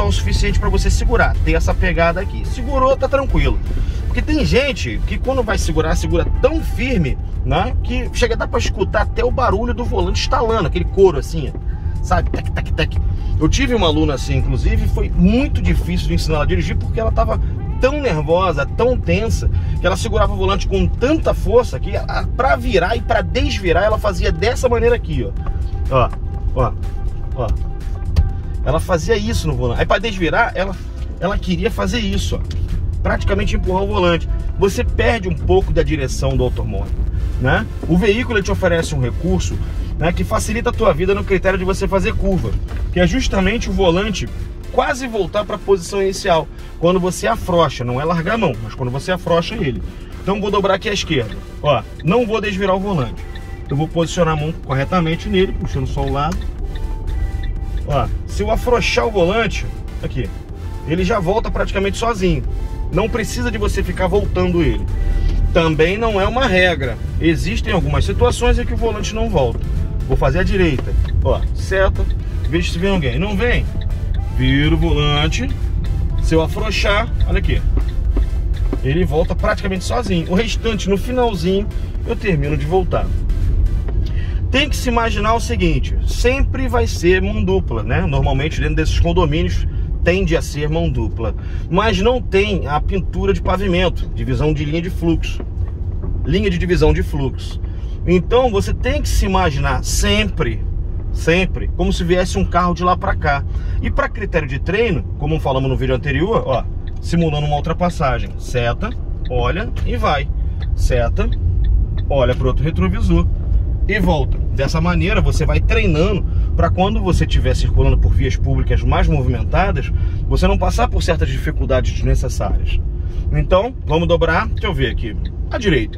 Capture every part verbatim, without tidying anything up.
só o suficiente para você segurar, ter essa pegada aqui. Segurou, tá tranquilo. Porque tem gente que quando vai segurar, segura tão firme, né, que chega a dar para escutar até o barulho do volante estalando, aquele couro assim, sabe? Tec, tec, tec. Eu tive uma aluna assim, inclusive, foi muito difícil de ensinar ela a dirigir porque ela tava tão nervosa, tão tensa, que ela segurava o volante com tanta força que para virar e para desvirar ela fazia dessa maneira aqui, ó. Ó, ó, ó. Ela fazia isso no volante. Aí para desvirar, ela, ela queria fazer isso, ó. Praticamente empurrar o volante. Você perde um pouco da direção do automóvel, né? O veículo ele te oferece um recurso, né, que facilita a tua vida no critério de você fazer curva, que é justamente o volante quase voltar para a posição inicial. Quando você afrouxa, não é largar a mão, mas quando você afrouxa ele. Então vou dobrar aqui à esquerda. Ó, não vou desvirar o volante. Eu vou posicionar a mão corretamente nele, puxando só o lado. Ó, se eu afrouxar o volante, aqui, ele já volta praticamente sozinho. Não precisa de você ficar voltando ele. Também não é uma regra. Existem algumas situações em que o volante não volta. Vou fazer a direita. Ó, seta. Veja se vem alguém. Não vem? Viro o volante. Se eu afrouxar, olha aqui, ele volta praticamente sozinho. O restante, no finalzinho, eu termino de voltar. Tem que se imaginar o seguinte: sempre vai ser mão dupla, né? Normalmente dentro desses condomínios tende a ser mão dupla, mas não tem a pintura de pavimento, divisão de linha de fluxo, linha de divisão de fluxo. Então você tem que se imaginar sempre, sempre, como se viesse um carro de lá para cá. E para critério de treino, como falamos no vídeo anterior, ó, simulando uma ultrapassagem, seta, olha e vai, seta, olha para o outro retrovisor e volta. Dessa maneira você vai treinando para quando você estiver circulando por vias públicas mais movimentadas, você não passar por certas dificuldades desnecessárias. Então, vamos dobrar, deixa eu ver aqui, à direita.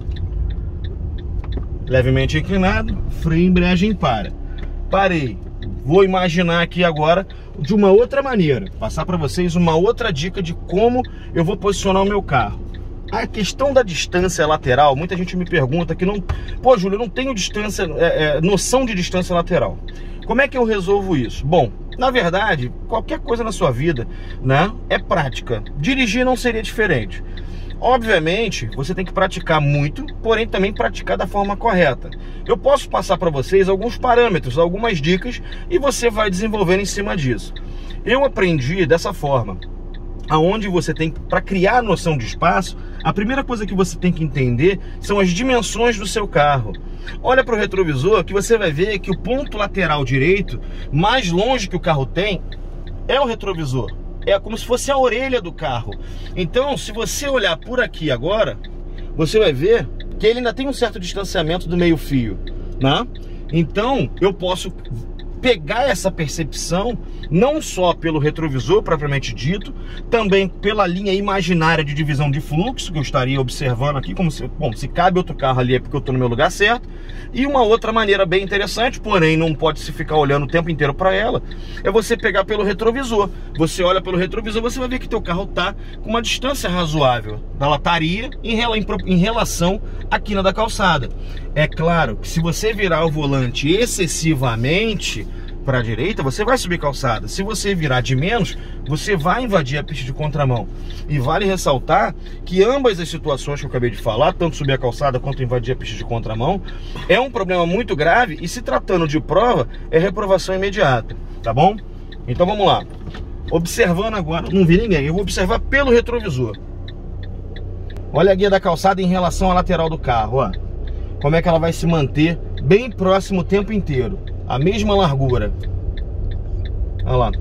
Levemente inclinado, freio, embreagem, para. Parei. Vou imaginar aqui agora de uma outra maneira, passar para vocês uma outra dica de como eu vou posicionar o meu carro. A questão da distância lateral, muita gente me pergunta que não... Pô, Júlio, eu não tenho distância, é, é, noção de distância lateral. Como é que eu resolvo isso? Bom, na verdade, qualquer coisa na sua vida, né, é prática. Dirigir não seria diferente. Obviamente, você tem que praticar muito, porém também praticar da forma correta. Eu posso passar para vocês alguns parâmetros, algumas dicas, e você vai desenvolvendo em cima disso. Eu aprendi dessa forma. Aonde você tem, para criar a noção de espaço, a primeira coisa que você tem que entender são as dimensões do seu carro. Olha para o retrovisor que você vai ver que o ponto lateral direito, mais longe que o carro tem, é o retrovisor. É como se fosse a orelha do carro. Então, se você olhar por aqui agora, você vai ver que ele ainda tem um certo distanciamento do meio-fio, né? Então, eu posso pegar essa percepção não só pelo retrovisor propriamente dito, também pela linha imaginária de divisão de fluxo que eu estaria observando aqui, como se, bom, se cabe outro carro ali é porque eu estou no meu lugar certo. E uma outra maneira bem interessante, porém não pode se ficar olhando o tempo inteiro para ela, é você pegar pelo retrovisor. Você olha pelo retrovisor, você vai ver que teu carro está com uma distância razoável da lataria em, em relação à quina da calçada. É claro que se você virar o volante excessivamente para a direita, você vai subir calçada. Se você virar de menos, você vai invadir a pista de contramão. E vale ressaltar que ambas as situações que eu acabei de falar, tanto subir a calçada quanto invadir a pista de contramão, é um problema muito grave e, se tratando de prova, é reprovação imediata, tá bom? Então vamos lá. Observando agora, não vi ninguém, eu vou observar pelo retrovisor. Olha a guia da calçada em relação à lateral do carro, ó. Como é que ela vai se manter bem próximo o tempo inteiro. A mesma largura. Olha lá.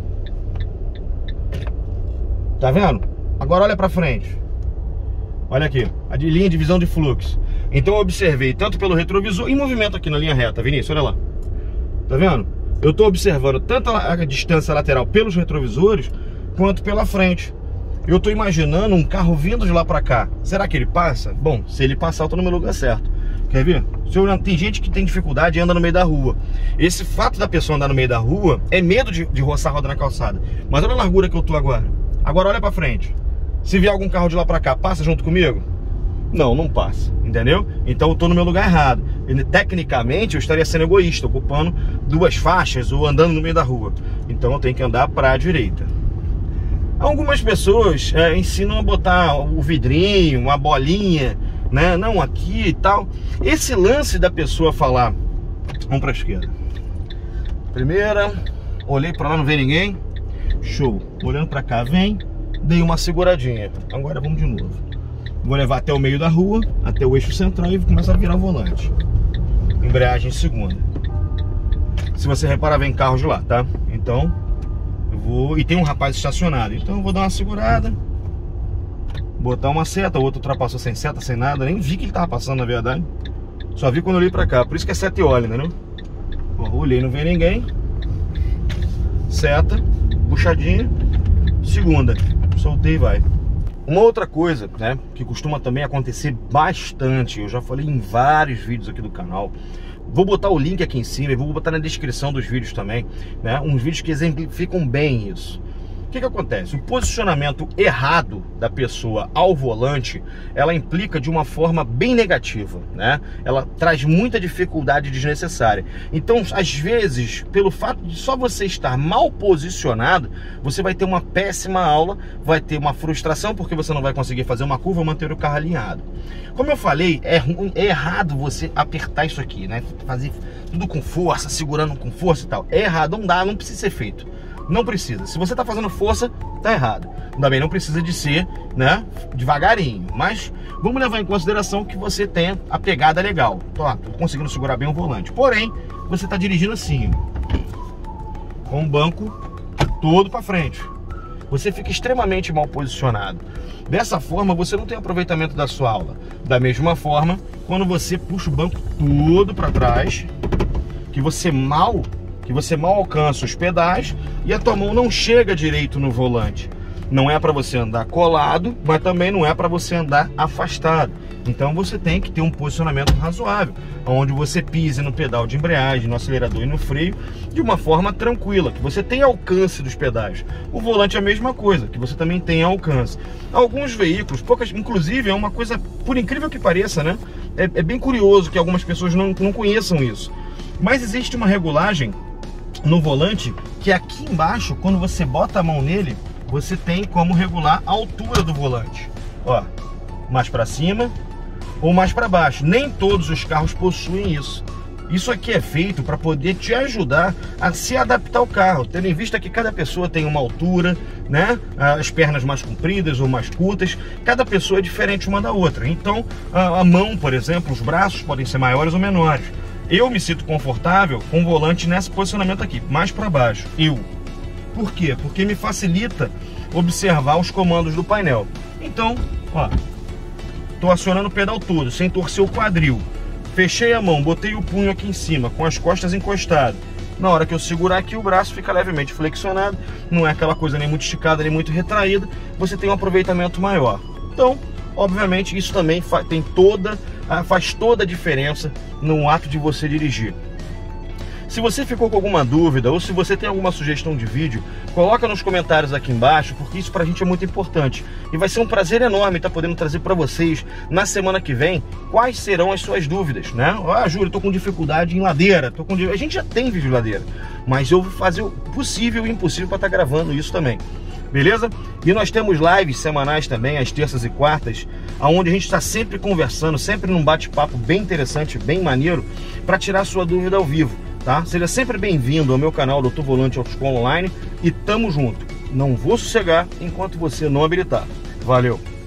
Tá vendo? Agora olha pra frente. Olha aqui, a de linha de divisão de fluxo. Então eu observei tanto pelo retrovisor, em movimento aqui na linha reta, Vinícius, olha lá. Tá vendo? Eu tô observando tanto a distância lateral pelos retrovisores, quanto pela frente. Eu tô imaginando um carro vindo de lá pra cá. Será que ele passa? Bom, se ele passar, eu tô no meu lugar certo. Quer ver? Tem gente que tem dificuldade e anda no meio da rua. Esse fato da pessoa andar no meio da rua é medo de, de roçar a roda na calçada. Mas olha a largura que eu tô agora. Agora olha pra frente. Se vier algum carro de lá pra cá, passa junto comigo? Não, não passa, entendeu? Então eu tô no meu lugar errado. E, tecnicamente eu estaria sendo egoísta, ocupando duas faixas ou andando no meio da rua. Então eu tenho que andar pra direita. Algumas pessoas é, ensinam a botar o vidrinho, uma bolinha, né? Não, aqui e tal. Esse lance da pessoa falar, vamos para a esquerda. Primeira, olhei para lá, não vê ninguém. Show. Olhando para cá, vem, dei uma seguradinha. Agora vamos de novo. Vou levar até o meio da rua, até o eixo central e começar a virar o volante. Embreagem segunda. Se você reparar, vem carros de lá, tá? Então, eu vou... E tem um rapaz estacionado. Então eu vou dar uma segurada, botar uma seta. O outro ultrapassou sem seta, sem nada. Nem vi que ele tava passando, na verdade. Só vi quando eu olhei pra cá. Por isso que é seta e óleo, entendeu? Ó, olhei, não vem ninguém. Seta, puxadinha. Segunda. Soltei e vai. Uma outra coisa, né, que costuma também acontecer bastante, eu já falei em vários vídeos aqui do canal, vou botar o link aqui em cima e vou botar na descrição dos vídeos também, né, uns vídeos que exemplificam bem isso. O que que acontece? O posicionamento errado da pessoa ao volante, ela implica de uma forma bem negativa, né? Ela traz muita dificuldade desnecessária. Então, às vezes, pelo fato de só você estar mal posicionado, você vai ter uma péssima aula, vai ter uma frustração porque você não vai conseguir fazer uma curva ou manter o carro alinhado. Como eu falei, é, é errado você apertar isso aqui, né? Fazer tudo com força, segurando com força e tal. É errado, não dá, não precisa ser feito. Não precisa. Se você tá fazendo força, tá errado. Também não precisa de ser, né, devagarinho. Mas vamos levar em consideração que você tenha a pegada legal. Tô, ó, tô conseguindo segurar bem o volante. Porém, você tá dirigindo assim, ó, com o banco todo para frente. Você fica extremamente mal posicionado. Dessa forma, você não tem aproveitamento da sua aula. Da mesma forma, quando você puxa o banco todo para trás, que você mal... que você mal alcança os pedais e a tua mão não chega direito no volante. Não é para você andar colado, mas também não é para você andar afastado. Então você tem que ter um posicionamento razoável, onde você pise no pedal de embreagem, no acelerador e no freio, de uma forma tranquila, que você tenha alcance dos pedais. O volante é a mesma coisa, que você também tenha alcance. Alguns veículos, poucas, inclusive é uma coisa, por incrível que pareça, né? É, é bem curioso que algumas pessoas não, não conheçam isso. Mas existe uma regulagem no volante, que aqui embaixo, quando você bota a mão nele, você tem como regular a altura do volante. Ó, mais para cima ou mais para baixo. Nem todos os carros possuem isso. Isso aqui é feito para poder te ajudar a se adaptar ao carro, tendo em vista que cada pessoa tem uma altura, né? As pernas mais compridas ou mais curtas, cada pessoa é diferente uma da outra. Então, a, a mão, por exemplo, os braços podem ser maiores ou menores. Eu me sinto confortável com o volante nesse posicionamento aqui, mais para baixo. Eu. Por quê? Porque me facilita observar os comandos do painel. Então, ó, tô acionando o pedal todo, sem torcer o quadril. Fechei a mão, botei o punho aqui em cima, com as costas encostadas. Na hora que eu segurar aqui, o braço fica levemente flexionado. Não é aquela coisa nem muito esticada, nem muito retraída. Você tem um aproveitamento maior. Então, obviamente, isso também tem toda, faz toda a diferença no ato de você dirigir. Se você ficou com alguma dúvida ou se você tem alguma sugestão de vídeo, coloca nos comentários aqui embaixo, porque isso pra gente é muito importante. E vai ser um prazer enorme estar podendo trazer para vocês, na semana que vem, quais serão as suas dúvidas, né? Ah, Júlio, tô com dificuldade em ladeira, tô com... A gente já tem vídeo de ladeira, mas eu vou fazer o possível e o impossível para estar gravando isso também. Beleza? E nós temos lives semanais também, às terças e quartas, onde a gente está sempre conversando, sempre num bate-papo bem interessante, bem maneiro, para tirar sua dúvida ao vivo, tá? Seja sempre bem-vindo ao meu canal doutor Volante Autoescola Online e tamo junto. Não vou sossegar enquanto você não habilitar. Valeu!